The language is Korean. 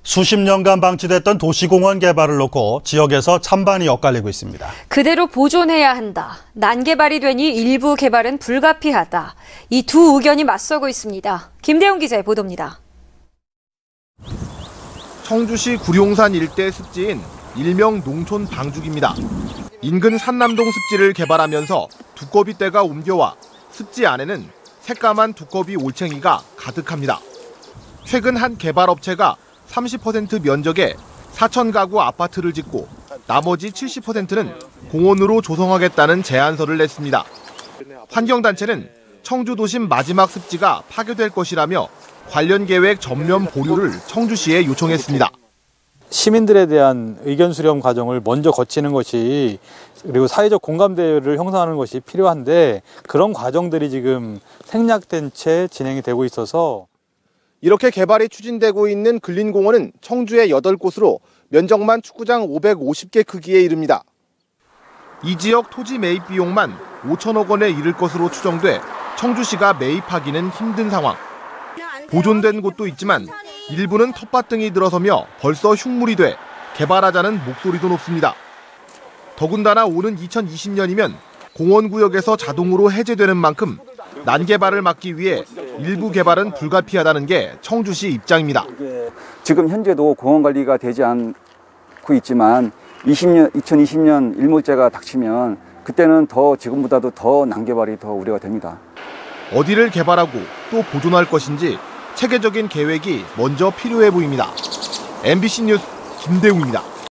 수십 년간 방치됐던 도시공원 개발을 놓고 지역에서 찬반이 엇갈리고 있습니다. 그대로 보존해야 한다. 난개발이 되니 일부 개발은 불가피하다. 이 두 의견이 맞서고 있습니다. 김대웅 기자의 보도입니다. 청주시 구룡산 일대 습지인 일명 농촌 방죽입니다. 인근 산남동 습지를 개발하면서 두꺼비떼가 옮겨와 습지 안에는 새까만 두꺼비 올챙이가 가득합니다. 최근 한 개발업체가 30% 면적에 4,000가구 아파트를 짓고 나머지 70%는 공원으로 조성하겠다는 제안서를 냈습니다. 환경단체는 청주 도심 마지막 습지가 파괴될 것이라며 관련 계획 전면 보류를 청주시에 요청했습니다. 시민들에 대한 의견 수렴 과정을 먼저 거치는 것이 그리고 사회적 공감대를 형성하는 것이 필요한데 그런 과정들이 지금 생략된 채 진행이 되고 있어서 이렇게 개발이 추진되고 있는 근린공원은 청주의 8곳으로 면적만 축구장 550개 크기에 이릅니다. 이 지역 토지 매입 비용만 5천억 원에 이를 것으로 추정돼 청주시가 매입하기는 힘든 상황. 보존된 곳도 있지만 일부는 텃밭 등이 들어서며 벌써 흉물이 돼 개발하자는 목소리도 높습니다. 더군다나 오는 2020년이면 공원구역에서 자동으로 해제되는 만큼 난개발을 막기 위해 일부 개발은 불가피하다는 게 청주시 입장입니다. 지금 현재도 공원관리가 되지 않고 있지만 2020년 일몰제가 닥치면 그때는 더 지금보다도 더 난개발이 더 우려가 됩니다. 어디를 개발하고 또 보존할 것인지 체계적인 계획이 먼저 필요해 보입니다. MBC 뉴스 김대웅입니다.